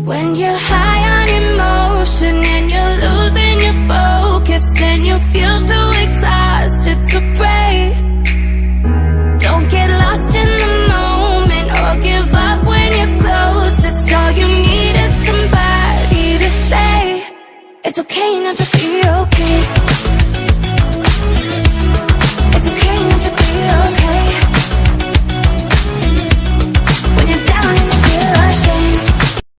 When you're high on emotion and you're losing your focus and you feel too exhausted to pray, don't get lost in the moment or give up when you're closest. All you need is somebody to say it's okay not to be okay.